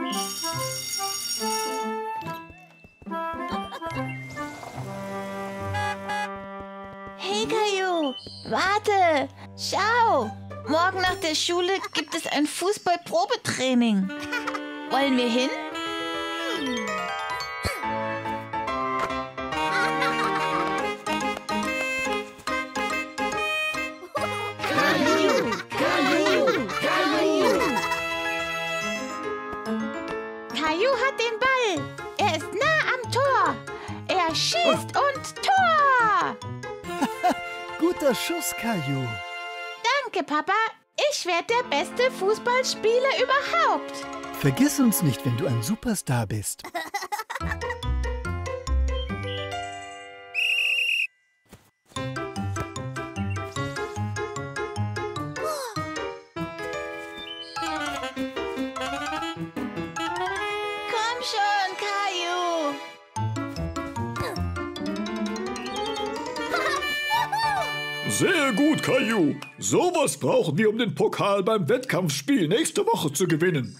Hey, Caillou, warte! Schau! Morgen nach der Schule gibt es ein Fußball-Probetraining. Wollen wir hin? Caillou! Caillou! Caillou! Caillou hat den Ball. Er ist nah am Tor. Er schießt und Tor! Guter Schuss, Caillou. Danke, Papa. Ich werde der beste Fußballspieler überhaupt. Vergiss uns nicht, wenn du ein Superstar bist. Komm schon, Caillou. Sehr gut, Caillou. Sowas brauchen wir, um den Pokal beim Wettkampfspiel nächste Woche zu gewinnen.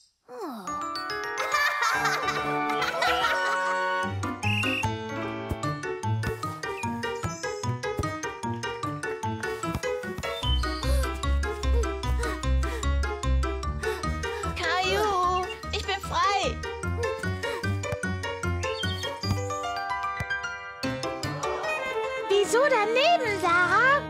Caillou, ich bin frei. Wieso daneben, Sarah?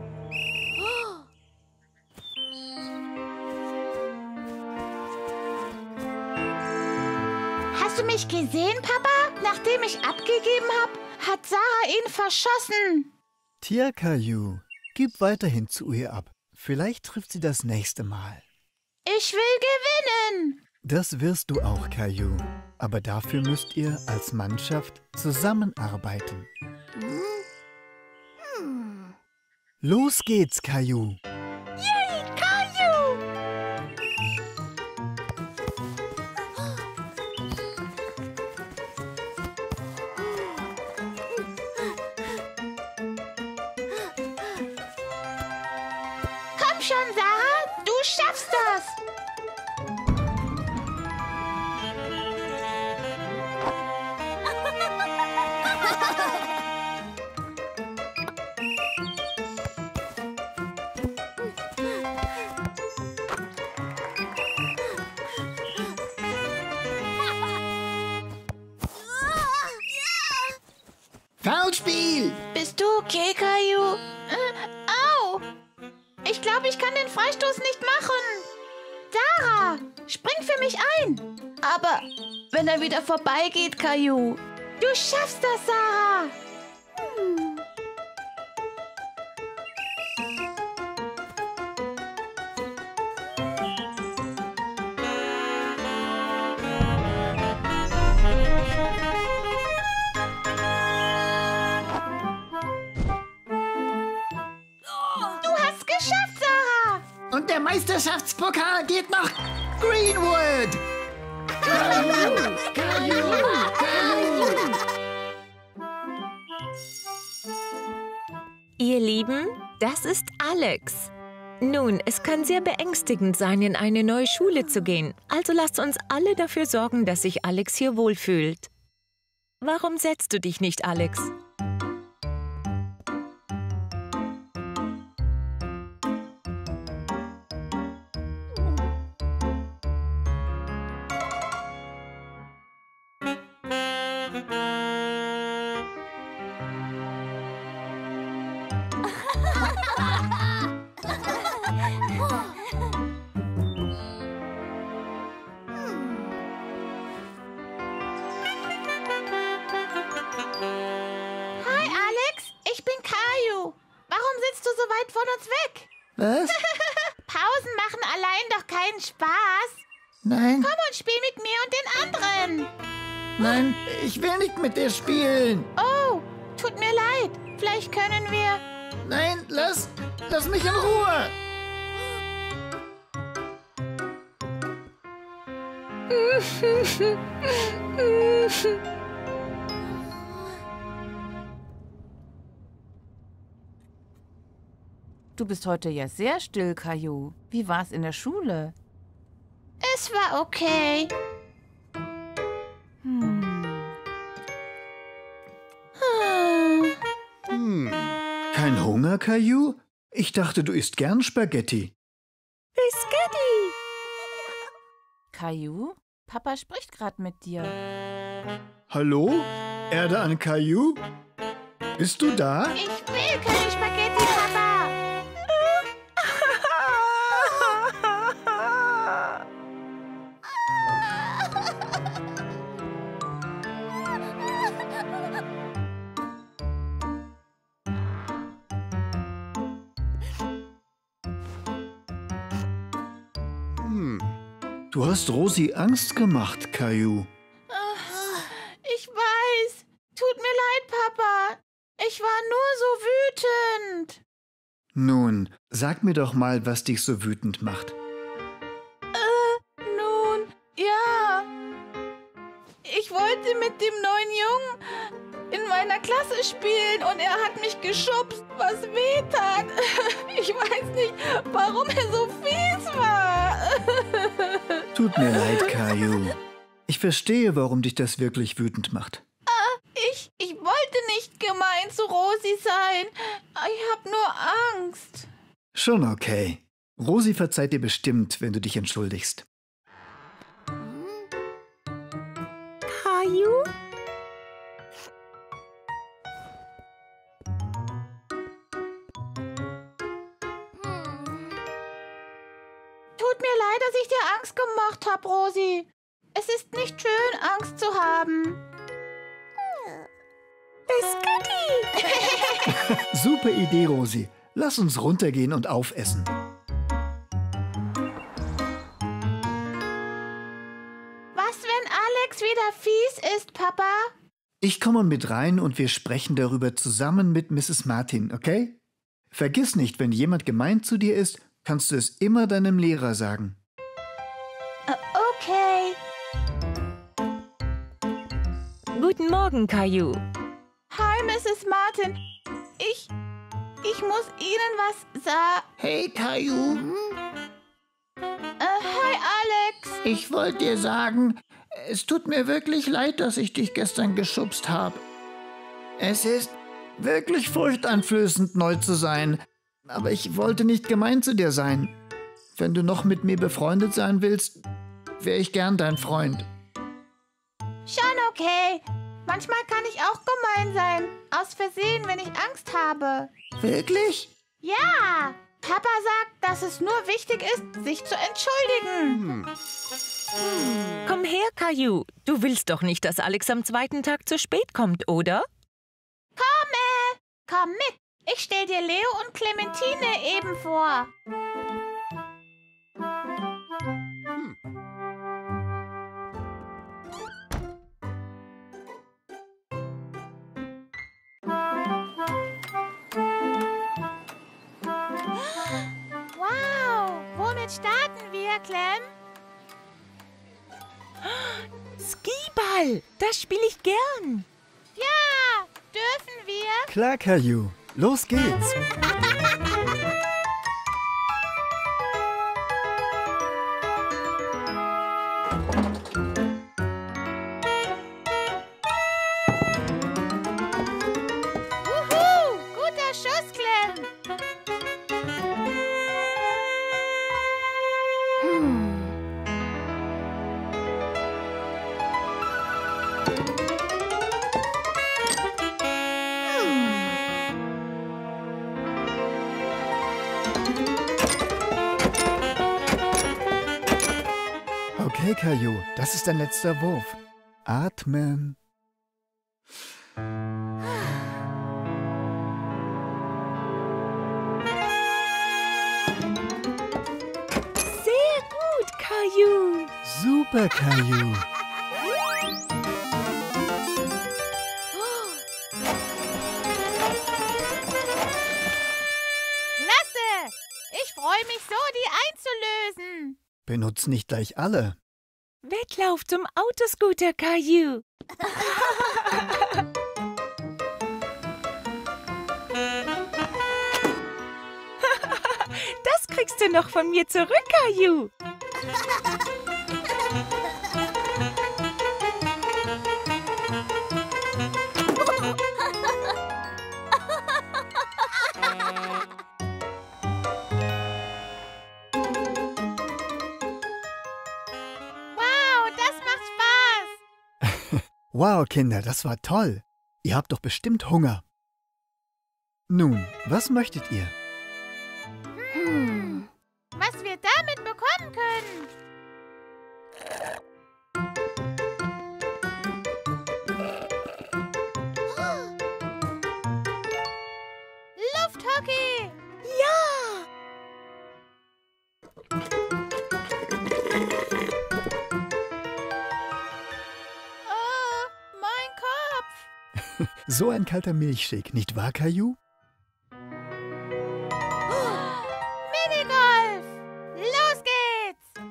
Hast du mich gesehen, Papa? Nachdem ich abgegeben habe, hat Sarah ihn verschossen. Tja, Caillou, gib weiterhin zu ihr ab. Vielleicht trifft sie das nächste Mal. Ich will gewinnen. Das wirst du auch, Caillou. Aber dafür müsst ihr als Mannschaft zusammenarbeiten. Los geht's, Caillou. Yay, Caillou! Komm schon, Sarah, du schaffst das. Foulspiel! Bist du okay, Caillou? Au! Ich glaube, ich kann den Freistoß nicht machen. Sarah, spring für mich ein. Aber wenn er wieder vorbeigeht, Caillou. Du schaffst das, Sarah. Du hast geschafft, Sarah. Und der Meisterschaftspokal geht nach Greenwood! Caillou! Caillou! Caillou! Ihr Lieben, das ist Alex. Nun, es kann sehr beängstigend sein, in eine neue Schule zu gehen. Also lasst uns alle dafür sorgen, dass sich Alex hier wohlfühlt. Warum setzt du dich nicht, Alex? Hi, Alex. Ich bin Caillou. Warum sitzt du so weit von uns weg? Was? Pausen machen allein doch keinen Spaß. Nein, Komm und spiel mit mir und den anderen. nein, ich will nicht mit dir spielen. Oh, tut mir leid. Vielleicht können wir... Nein, lass mich in Ruhe. Du bist heute ja sehr still, Caillou. Wie war's in der Schule? Es war okay. Kein Hunger, Caillou? Ich dachte, du isst gern Spaghetti. Biscotti! Caillou, Papa spricht gerade mit dir. Hallo? Erde an Caillou? Bist du da? Ich will keine Spaghetti, Papa. Du hast Rosi Angst gemacht, Caillou. Ich weiß. Tut mir leid, Papa. Ich war nur so wütend. Nun, sag mir doch mal, was dich so wütend macht. Nun, ja. Ich wollte mit dem neuen Jungen in meiner Klasse spielen und er hat mich geschubst, was weh tat. Ich weiß nicht, warum er so fies war. Tut mir leid, Caillou. Ich verstehe, warum dich das wirklich wütend macht. Ich wollte nicht gemein zu Rosi sein. Ich hab nur Angst. Schon okay. Rosi verzeiht dir bestimmt, wenn du dich entschuldigst. Caillou? Tut mir leid, dass ich dir Angst gemacht habe, Rosi. Es ist nicht schön, Angst zu haben. Biscotti! Super Idee, Rosi. Lass uns runtergehen und aufessen. Was, wenn Alex wieder fies ist, Papa? Ich komme mit rein und wir sprechen darüber zusammen mit Mrs. Martin, okay? Vergiss nicht, wenn jemand gemein zu dir ist, kannst du es immer deinem Lehrer sagen. Okay. Guten Morgen, Caillou. Hi, Mrs. Martin. Ich muss Ihnen was sagen. Hey, Caillou. Hi, Alex. Ich wollte dir sagen, es tut mir wirklich leid, dass ich dich gestern geschubst habe. Es ist wirklich furchteinflößend, neu zu sein. Aber ich wollte nicht gemein zu dir sein. Wenn du noch mit mir befreundet sein willst, wäre ich gern dein Freund. Schon okay. Manchmal kann ich auch gemein sein. Aus Versehen, wenn ich Angst habe. Wirklich? Ja. Papa sagt, dass es nur wichtig ist, sich zu entschuldigen. Komm her, Caillou. Du willst doch nicht, dass Alex am zweiten Tag zu spät kommt, oder? Komm mit. Ich stell dir Leo und Clementine eben vor. Wow, womit starten wir, Clem? Skiball, das spiele ich gern. Ja, dürfen wir? Klar, Caillou. Los geht's. Wuhu, guter Schuss, Clem. Okay, Caillou, das ist dein letzter Wurf. Atmen. Sehr gut, Caillou. Super, Caillou. Klasse. Ich freue mich so, die einzulösen. Benutz nicht gleich alle. Wettlauf zum Autoscooter, Caillou. Das kriegst du noch von mir zurück, Caillou. Wow, Kinder, das war toll. Ihr habt doch bestimmt Hunger. Nun, was möchtet ihr? Was wir damit bekommen können. Lufthockey! Ja! Oh, mein Kopf! So ein kalter Milchshake, nicht wahr, Caillou? Minigolf! Los geht's!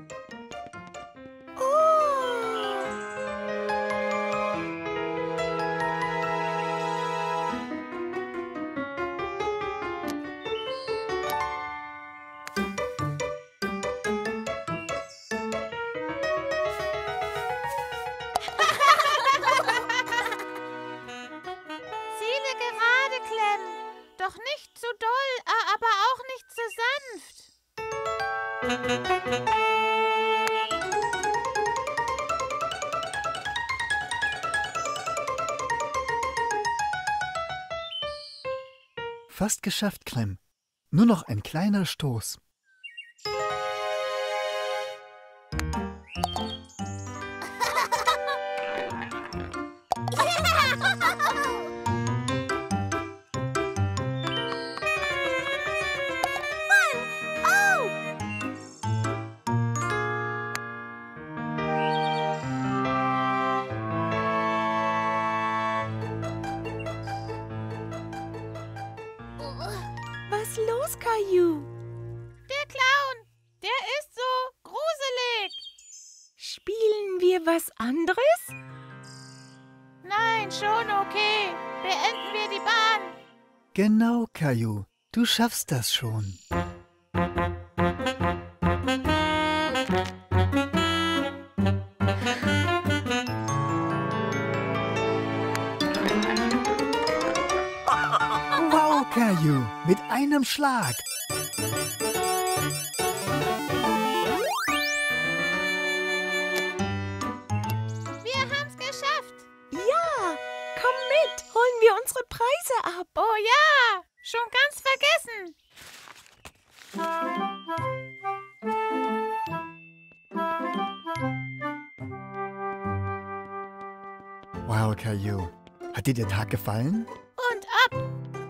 Ziele gerade klemmen. Doch nicht zu doll, aber auch nicht zu sanft. Fast geschafft, Clem. Nur noch ein kleiner Stoß. Was los, Caillou? Der Clown, der ist so gruselig. Spielen wir was anderes? Nein, schon okay. Beenden wir die Bahn. Genau, Caillou. Du schaffst das schon. Wow, Caillou, mit einem Schlag. Wir haben's geschafft. Ja! Komm mit! Holen wir unsere Preise ab! Oh ja, schon ganz vergessen. Wow, Caillou. Hat dir der Tag gefallen? Und ab.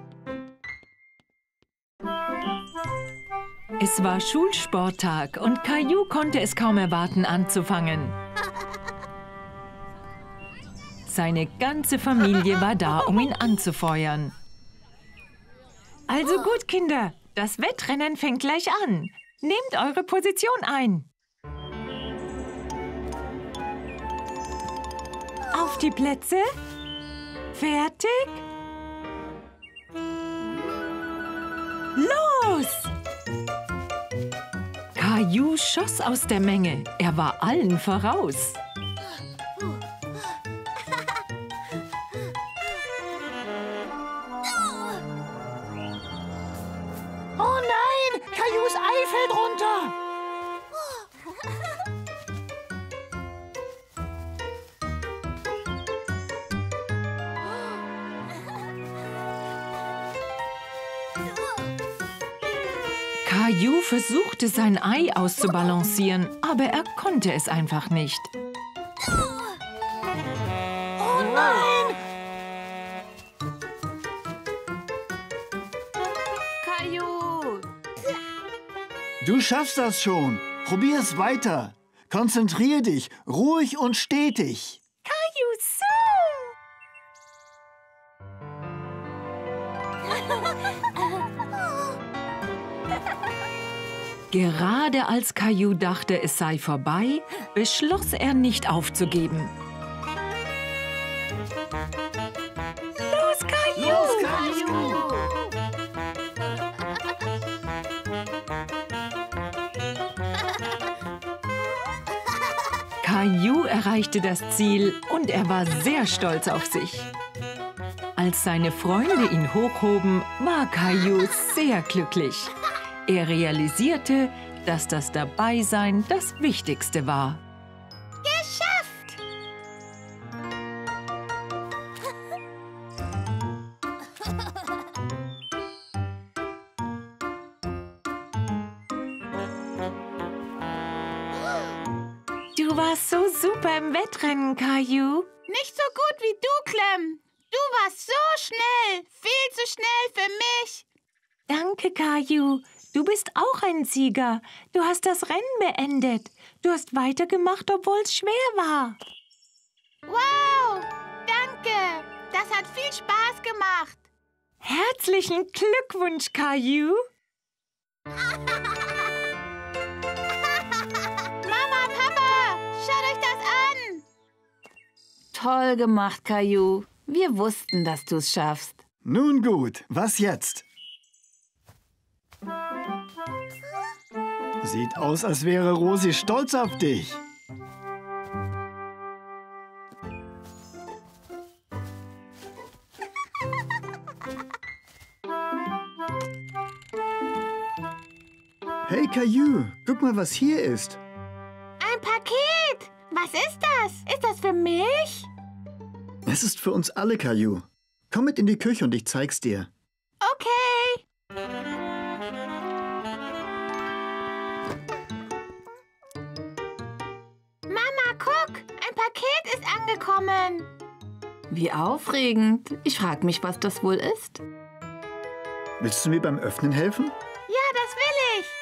Es war Schulsporttag und Caillou konnte es kaum erwarten, anzufangen. Seine ganze Familie war da, um ihn anzufeuern. Also gut, Kinder, das Wettrennen fängt gleich an. Nehmt eure Position ein. Auf die Plätze. Fertig. Los! Caillou schoss aus der Menge. Er war allen voraus. Oh nein, Caillous Ei fällt runter. Caillou versuchte, sein Ei auszubalancieren, aber er konnte es einfach nicht. Oh nein. Caillou. Du schaffst das schon. Probier es weiter. Konzentrier dich, ruhig und stetig. Caillou, so! Gerade als Caillou dachte, es sei vorbei, beschloss er nicht aufzugeben. Los, Caillou! Los, Caillou! Caillou erreichte das Ziel und er war sehr stolz auf sich. Als seine Freunde ihn hochhoben, war Caillou sehr glücklich. Er realisierte, dass das Dabeisein das Wichtigste war. Geschafft! warst so super im Wettrennen, Caillou. Nicht so gut wie du, Clem. Du warst so schnell. Viel zu schnell für mich. Danke, Caillou. Du bist auch ein Sieger. Du hast das Rennen beendet. Du hast weitergemacht, obwohl es schwer war. Wow, danke. Das hat viel Spaß gemacht. Herzlichen Glückwunsch, Caillou. Mama, Papa, schaut euch das an. Toll gemacht, Caillou. Wir wussten, dass du es schaffst. Nun gut, was jetzt? Sieht aus, als wäre Rosi stolz auf dich. Hey Caillou, guck mal, was hier ist. Ein Paket. Was ist das? Ist das für mich? Es ist für uns alle, Caillou. Komm mit in die Küche und ich zeig's dir. Okay. Mama, guck. Ein Paket ist angekommen. Wie aufregend. Ich frage mich, was das wohl ist. Willst du mir beim Öffnen helfen? Ja, das will ich.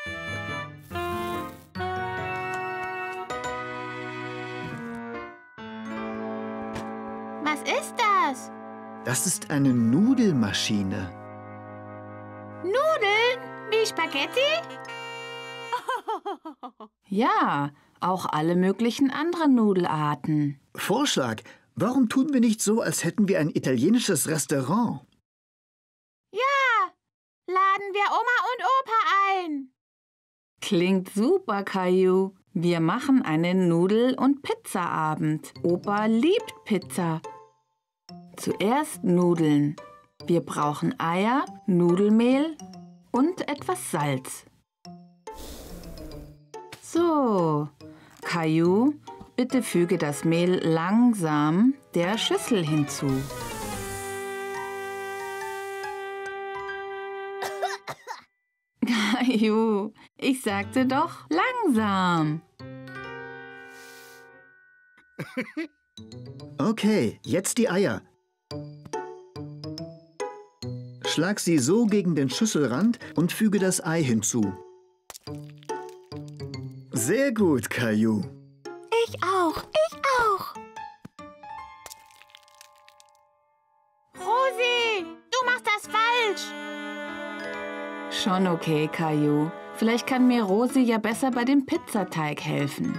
Was ist das? Das ist eine Nudelmaschine. Nudeln? Wie Spaghetti? Ja, auch alle möglichen anderen Nudelarten. Vorschlag, warum tun wir nicht so, als hätten wir ein italienisches Restaurant? Ja, laden wir Oma und Opa ein. Klingt super, Caillou. Wir machen einen Nudel- und Pizzaabend. Opa liebt Pizza. Zuerst Nudeln. Wir brauchen Eier, Nudelmehl und etwas Salz. So, Caillou, bitte füge das Mehl langsam der Schüssel hinzu. Caillou, ich sagte doch langsam. Okay, jetzt die Eier. Schlag sie so gegen den Schüsselrand und füge das Ei hinzu. Sehr gut, Caillou. Ich auch, ich auch. Rosi, du machst das falsch. Schon okay, Caillou. Vielleicht kann mir Rosi ja besser bei dem Pizzateig helfen.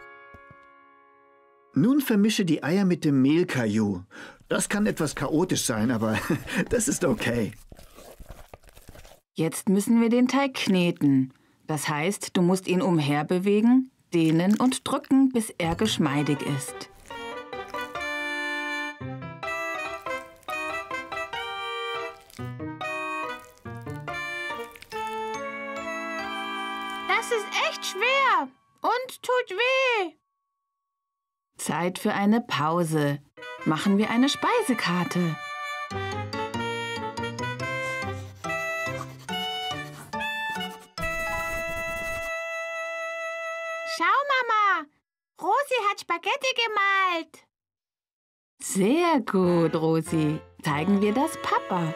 Nun vermische die Eier mit dem Mehl, Caillou. Das kann etwas chaotisch sein, aber das ist okay. Jetzt müssen wir den Teig kneten. Das heißt, du musst ihn umherbewegen, dehnen und drücken, bis er geschmeidig ist. Das ist echt schwer und tut weh. Zeit für eine Pause. Machen wir eine Speisekarte. Schau, Mama. Rosi hat Spaghetti gemalt. Sehr gut, Rosi. Zeigen wir das Papa.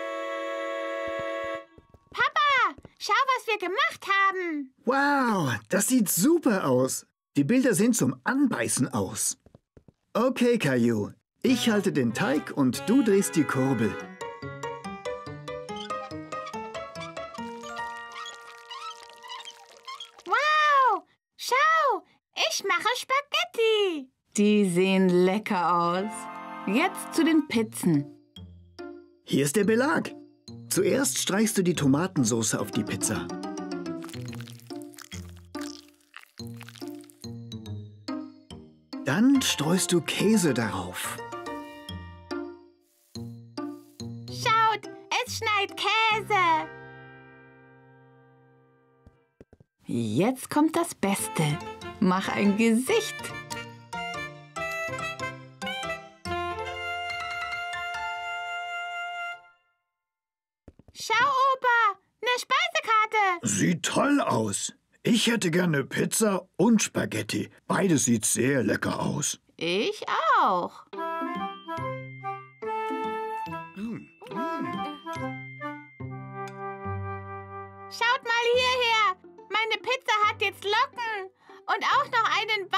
Papa, schau, was wir gemacht haben. Wow, das sieht super aus. Die Bilder sehen zum Anbeißen aus. Okay, Caillou. Ich halte den Teig und du drehst die Kurbel. Wow, schau, ich mache Spaghetti. Die sehen lecker aus. Jetzt zu den Pizzen. Hier ist der Belag. Zuerst streichst du die Tomatensauce auf die Pizza. Dann streust du Käse darauf. Schaut, es schneit Käse. Jetzt kommt das Beste. Mach ein Gesicht. Schau, Opa, eine Speisekarte. Sieht toll aus. Ich hätte gerne Pizza und Spaghetti. Beides sieht sehr lecker aus. Ich auch. Schaut mal hierher. Meine Pizza hat jetzt Locken und auch noch einen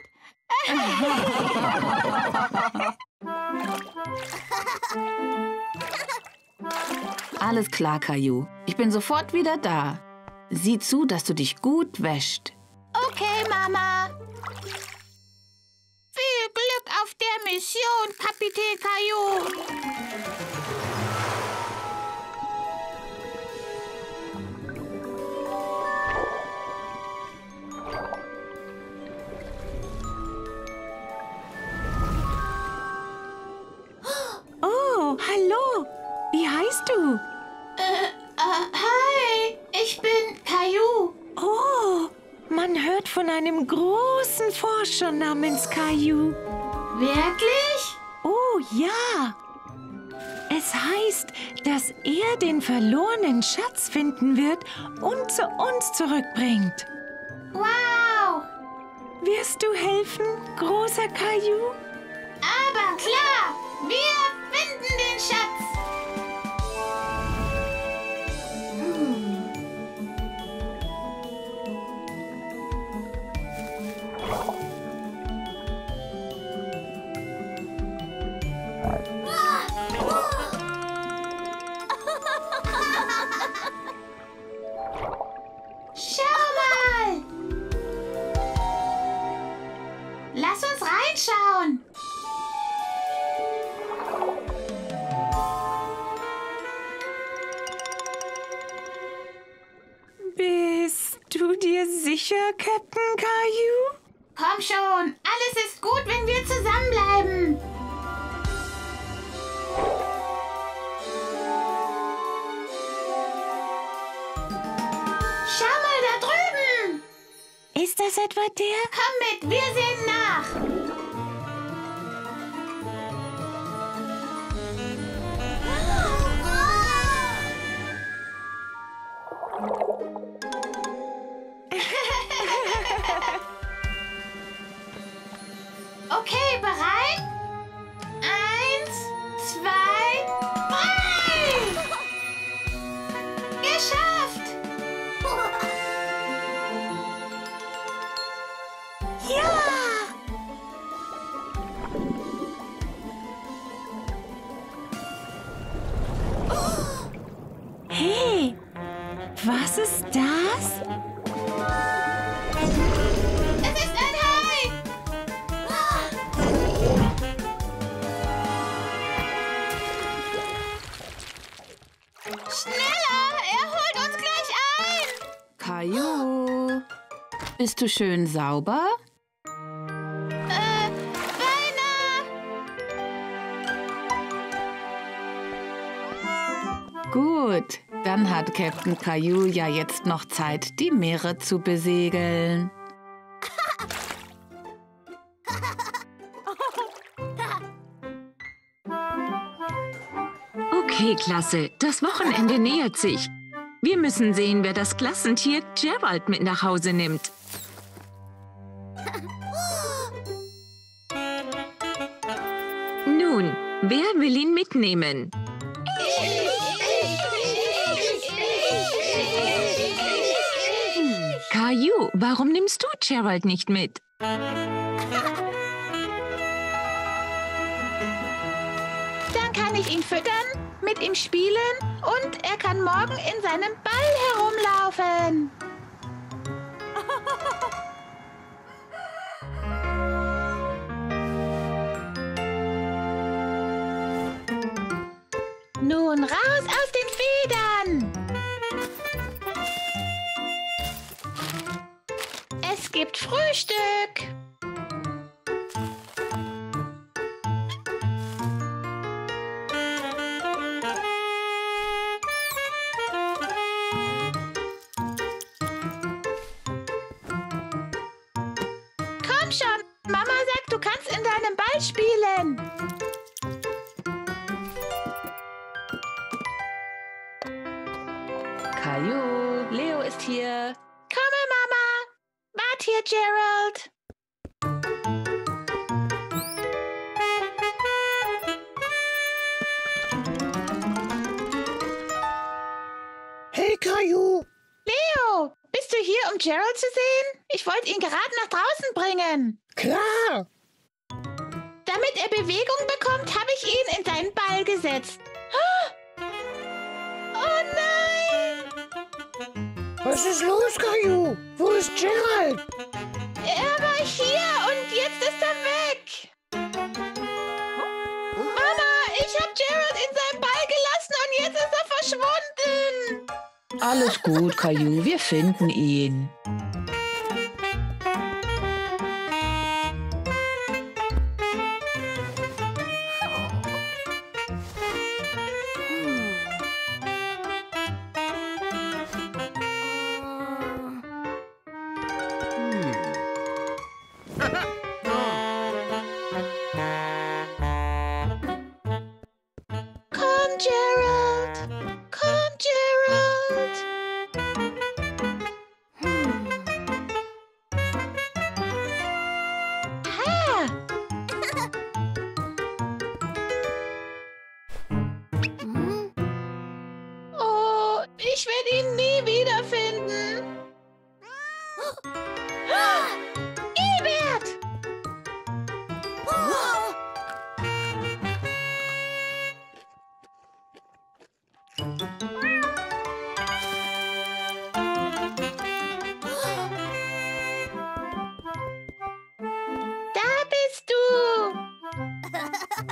Bart. Alles klar, Caillou. Ich bin sofort wieder da. Sieh zu, dass du dich gut wäscht. Okay, Mama. Viel Glück auf der Mission, Kapitän Caillou. Oh, hallo. Wie heißt du? Hi, ich bin Caillou. Oh, man hört von einem großen Forscher namens Caillou. Wirklich? Oh ja. Es heißt, dass er den verlorenen Schatz finden wird und zu uns zurückbringt. Wow. Wirst du helfen, großer Caillou? Aber klar, wir finden den Schatz. Schau mal. Lass uns reinschauen. Bist du dir sicher, Captain Caillou? Komm schon, alles ist gut, wenn wir zusammenbleiben. Schau mal da drüben. Ist das etwa der? Komm mit, wir sehen nach. Okay, bereit? 1, 2, 3! Geschafft! Ja! Hey, was ist das? Es ist ein Hai! Schneller! Er holt uns gleich ein! Caillou, bist du schön sauber? Beinahe! Gut, dann hat Captain Caillou ja jetzt noch Zeit, die Meere zu besegeln. Okay, Klasse, das Wochenende nähert sich. Wir müssen sehen, wer das Klassentier Gerald mit nach Hause nimmt. Nun, wer will ihn mitnehmen? Caillou, warum nimmst du Gerald nicht mit? Dann kann ich ihn füttern, mit ihm spielen und er kann morgen in seinem Ball herumlaufen. Nun raus aus den Federn! Es gibt Frühstück! Komm schon! Mama sagt, du kannst in deinem Ball spielen! Caillou, Leo ist hier. Komme, Mama! dir, Gerald. Hey, Caillou. Leo, bist du hier, um Gerald zu sehen? Ich wollte ihn gerade nach draußen bringen. Klar. Damit er Bewegung bekommt, habe ich ihn in deinen Ball gesetzt. Oh nein! Was ist los, Caillou? Wo ist Gerald? Er war hier und jetzt ist er weg. Mama, ich habe Gerald in seinem Ball gelassen und jetzt ist er verschwunden. Alles gut, Caillou, wir finden ihn. Komm, Gerald. Komm, Gerald. Ah. Oh, ich werde ihn nie wiederfinden. Ebert! Da bist du!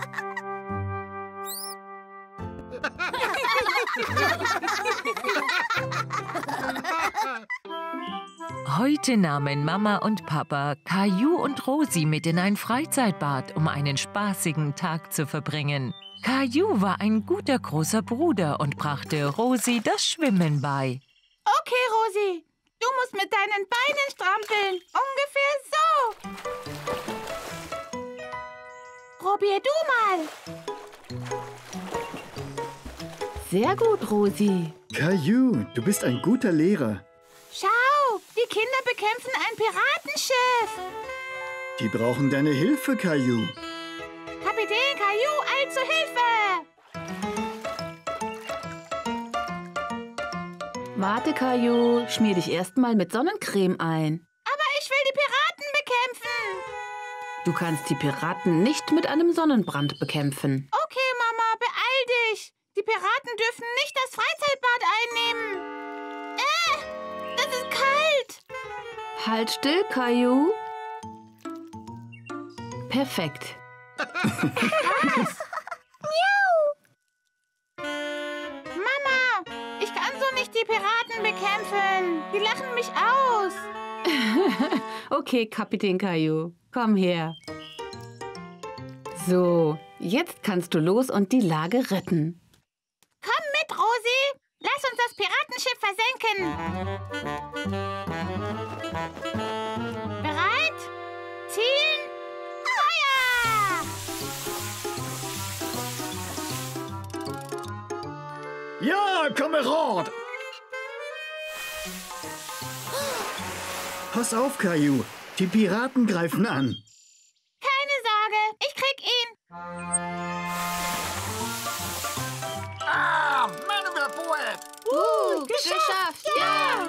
Heute nahmen Mama und Papa Caillou und Rosi mit in ein Freizeitbad, um einen spaßigen Tag zu verbringen. Caillou war ein guter großer Bruder und brachte Rosi das Schwimmen bei. Okay, Rosi, du musst mit deinen Beinen strampeln. Ungefähr so. Probier du mal. Sehr gut, Rosi. Caillou, du bist ein guter Lehrer. Schau, die Kinder bekämpfen ein Piratenschiff. Die brauchen deine Hilfe, Caillou. Kapitän Caillou, eilt zu Hilfe. Warte, Caillou, schmier dich erstmal mit Sonnencreme ein. Aber ich will die Piraten bekämpfen. Du kannst die Piraten nicht mit einem Sonnenbrand bekämpfen. Okay, Mama, beeil dich. Die Piraten dürfen nicht das Freizeitbad einnehmen. Das ist kalt. Halt still, Caillou. Perfekt. Mama, ich kann so nicht die Piraten bekämpfen. Die lachen mich aus. Okay, Kapitän Caillou, komm her. So, jetzt kannst du los und die Lage retten. Komm mit, Rosi. Lass uns das Piratenschiff versenken. Bereit? Zielen? Feuer! Ja, Kamerad! Pass auf, Caillou. Die Piraten greifen an. Keine Sorge, ich krieg ihn. Ah, man überbohrt. Geschafft! Ja!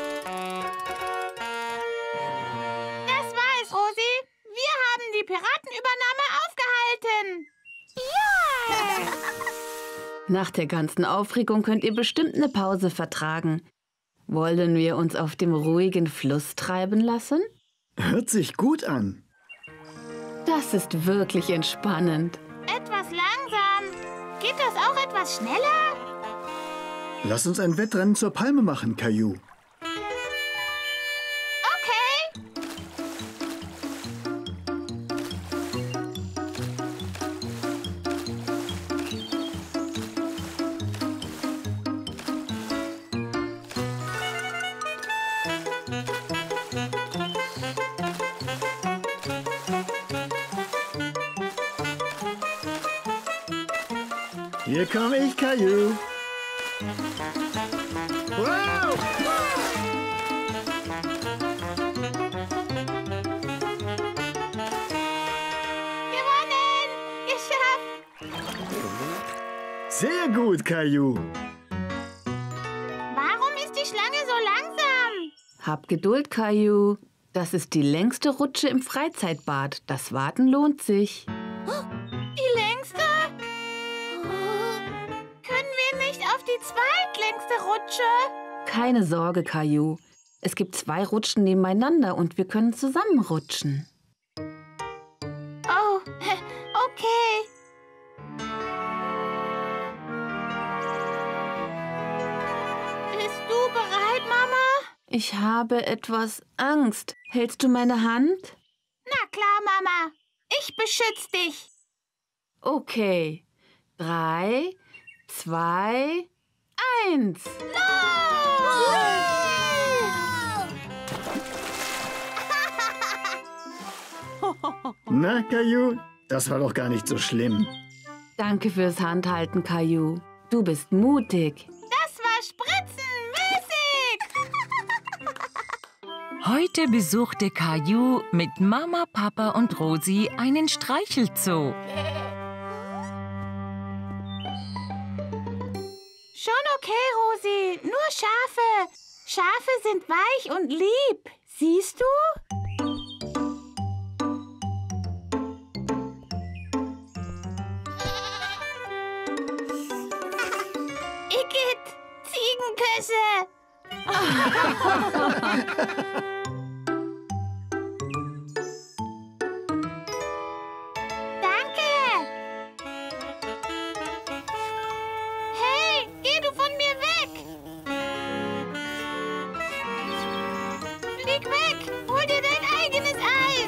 Das war es, Rosi. Wir haben die Piratenübernahme aufgehalten. Ja! Nach der ganzen Aufregung könnt ihr bestimmt eine Pause vertragen. Wollen wir uns auf dem ruhigen Fluss treiben lassen? Hört sich gut an. Das ist wirklich entspannend. Etwas langsam. Geht das auch etwas schneller? Lass uns ein Wettrennen zur Palme machen, Caillou. Okay. Hier komme ich, Caillou. Wow! Sehr gut, Caillou. Warum ist die Schlange so langsam? Hab Geduld, Caillou. Das ist die längste Rutsche im Freizeitbad. Das Warten lohnt sich. Die längste? Oh, können wir nicht auf die zweitlängste Rutsche? Keine Sorge, Caillou. Es gibt 2 Rutschen nebeneinander und wir können zusammen rutschen. Oh, okay. Bist du bereit, Mama? Ich habe etwas Angst. Hältst du meine Hand? Na klar, Mama. Ich beschütze dich. Okay. 3, 2, 1. Na, Caillou, das war doch gar nicht so schlimm. Danke fürs Handhalten, Caillou. Du bist mutig. Das war spritzenmäßig. Heute besuchte Caillou mit Mama, Papa und Rosi einen Streichelzoo. Schon okay, Rosi. Nur Schafe. Schafe sind weich und lieb. Siehst du? Igitt, Ziegenküsse. Danke. Hey, geh du von mir weg. Flieg weg. Hol dir dein eigenes Eis.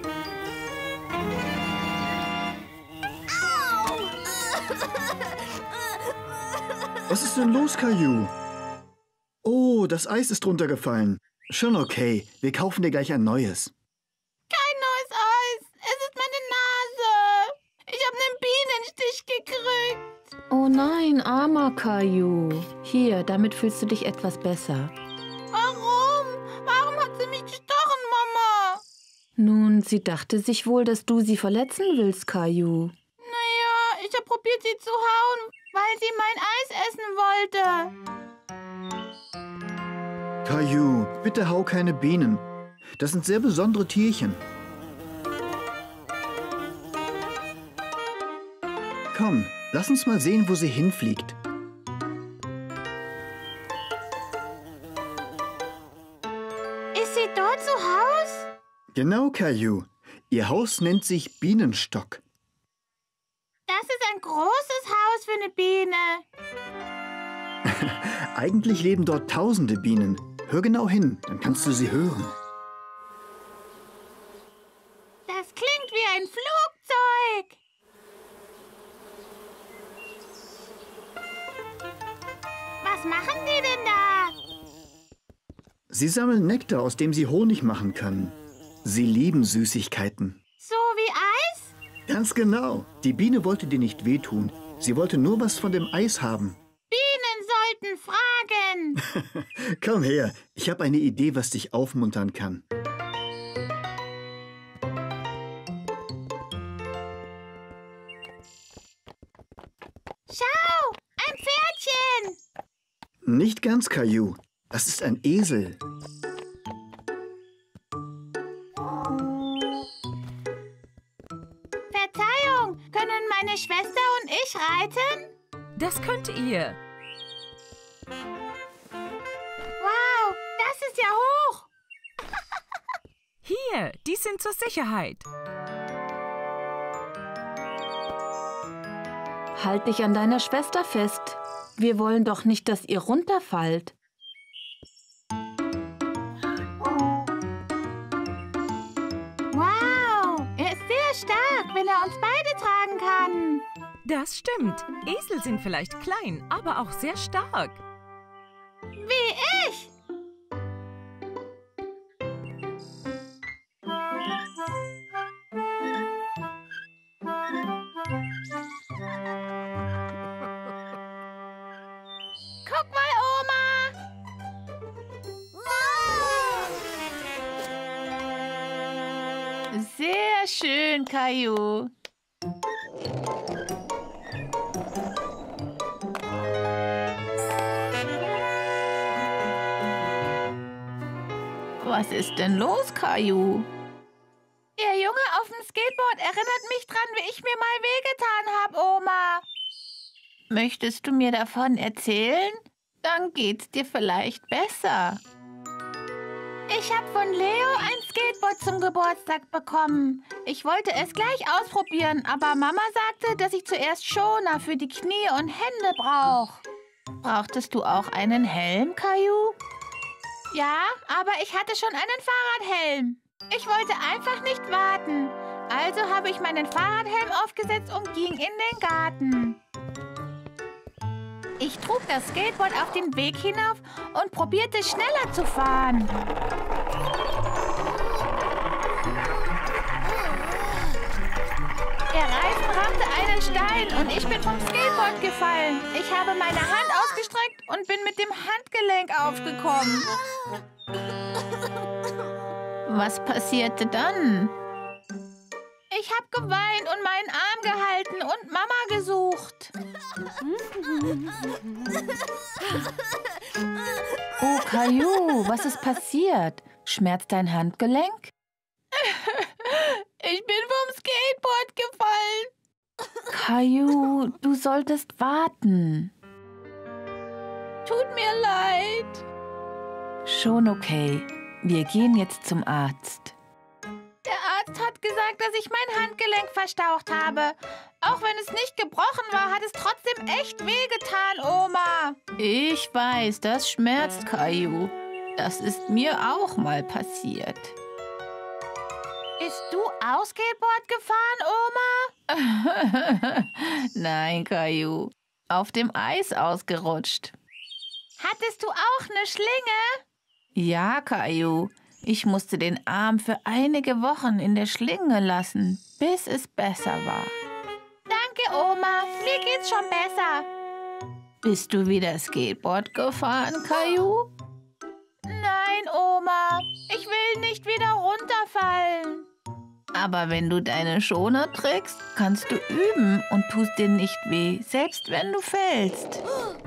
Was ist denn los, Caillou? Oh, das Eis ist runtergefallen. Schon okay, wir kaufen dir gleich ein neues. Kein neues Eis. Es ist meine Nase. Ich habe einen Bienenstich gekriegt. Oh nein, armer Caillou. Hier, damit fühlst du dich etwas besser. Warum? Warum hat sie mich gestochen, Mama? Nun, sie dachte sich wohl, dass du sie verletzen willst, Caillou. Naja, ich habe probiert, sie zu hauen, weil sie mein Eis essen wollte. Caillou, bitte hau keine Bienen. Das sind sehr besondere Tierchen. Komm, lass uns mal sehen, wo sie hinfliegt. Ist sie dort zu Haus? Genau, Caillou. Ihr Haus nennt sich Bienenstock. Das ist ein großes Haus für eine Biene. Eigentlich leben dort tausende Bienen. Hör genau hin, dann kannst du sie hören. Das klingt wie ein Flugzeug. Was machen die denn da? Sie sammeln Nektar, aus dem sie Honig machen können. Sie lieben Süßigkeiten. So wie Eis? Ganz genau. Die Biene wollte dir nicht wehtun. Sie wollte nur was von dem Eis haben. Bienen sollten fragen. Komm her, ich habe eine Idee, was dich aufmuntern kann. Schau, ein Pferdchen. Nicht ganz, Caillou. Das ist ein Esel. Verzeihung, können meine Schwester und ich reiten? Das könnt ihr. Wow, das ist ja hoch. Hier, die sind zur Sicherheit. Halt dich an deiner Schwester fest. Wir wollen doch nicht, dass ihr runterfallt. Wow, er ist sehr stark, wenn er uns beide tragen kann. Das stimmt. Esel sind vielleicht klein, aber auch sehr stark. Wie ich. Guck mal, Oma. Sehr schön, Caillou. Was ist denn los, Caillou? Der Junge auf dem Skateboard erinnert mich dran, wie ich mir mal wehgetan habe, Oma. Möchtest du mir davon erzählen? Dann geht's dir vielleicht besser. Ich habe von Leo ein Skateboard zum Geburtstag bekommen. Ich wollte es gleich ausprobieren, aber Mama sagte, dass ich zuerst Schoner für die Knie und Hände brauche. Brauchtest du auch einen Helm, Caillou? Ja, aber ich hatte schon einen Fahrradhelm. Ich wollte einfach nicht warten. Also habe ich meinen Fahrradhelm aufgesetzt und ging in den Garten. Ich trug das Skateboard auf den Weg hinauf und probierte schneller zu fahren. Der Reifen rammte einen Stein und ich bin vom Skateboard gefallen. Ich habe meine Hand ausgestreckt und bin mit dem Handgelenk aufgekommen. Was passierte dann? Ich habe geweint und meinen Arm gehalten und Mama gesucht. Oh, Caillou, was ist passiert? Schmerzt dein Handgelenk? Ich bin vom Skateboard gefallen. Caillou, du solltest warten. Tut mir leid. Schon okay. Wir gehen jetzt zum Arzt. Der Arzt hat gesagt, dass ich mein Handgelenk verstaucht habe. Auch wenn es nicht gebrochen war, hat es trotzdem echt wehgetan, Oma. Ich weiß, das schmerzt, Caillou. Das ist mir auch mal passiert. Bist du auch Skateboard gefahren, Oma? Nein, Caillou. Auf dem Eis ausgerutscht. Hattest du auch eine Schlinge? Ja, Caillou. Ich musste den Arm für einige Wochen in der Schlinge lassen, bis es besser war. Danke, Oma. Mir geht's schon besser. Bist du wieder Skateboard gefahren, Caillou? Nein, Oma. Ich will nicht wieder runterfallen. Aber wenn du deine Schoner trägst, kannst du üben und tust dir nicht weh, selbst wenn du fällst.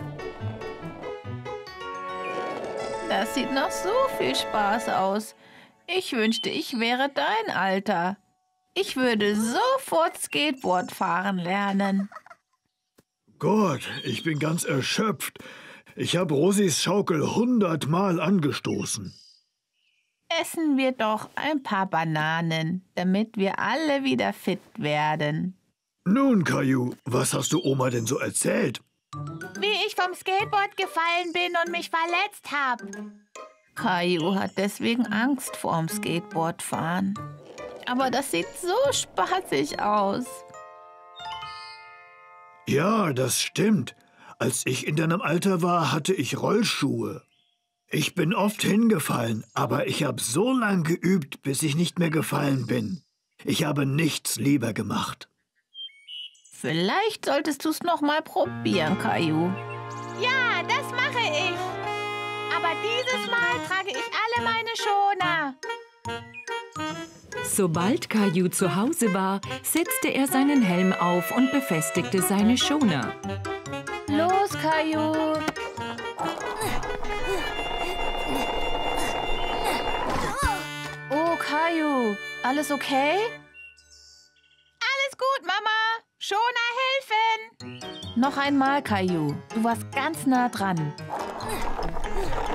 Das sieht nach so viel Spaß aus. Ich wünschte, ich wäre dein Alter. Ich würde sofort Skateboard fahren lernen. Gott, ich bin ganz erschöpft. Ich habe Rosis Schaukel 100-mal angestoßen. Essen wir doch ein paar Bananen, damit wir alle wieder fit werden. Nun, Caillou, was hast du Oma denn so erzählt? Wie ich vom Skateboard gefallen bin und mich verletzt habe. Caillou hat deswegen Angst vorm Skateboardfahren. Aber das sieht so spaßig aus. Ja, das stimmt. Als ich in deinem Alter war, hatte ich Rollschuhe. Ich bin oft hingefallen, aber ich habe so lange geübt, bis ich nicht mehr gefallen bin. Ich habe nichts lieber gemacht. Vielleicht solltest du es noch mal probieren, Caillou. Ja, das mache ich. Aber dieses Mal trage ich alle meine Schoner. Sobald Caillou zu Hause war, setzte er seinen Helm auf und befestigte seine Schoner. Los, Caillou! Oh, Caillou, alles okay? Alles gut, Mama. Schoner helfen. Noch einmal, Caillou. Du warst ganz nah dran.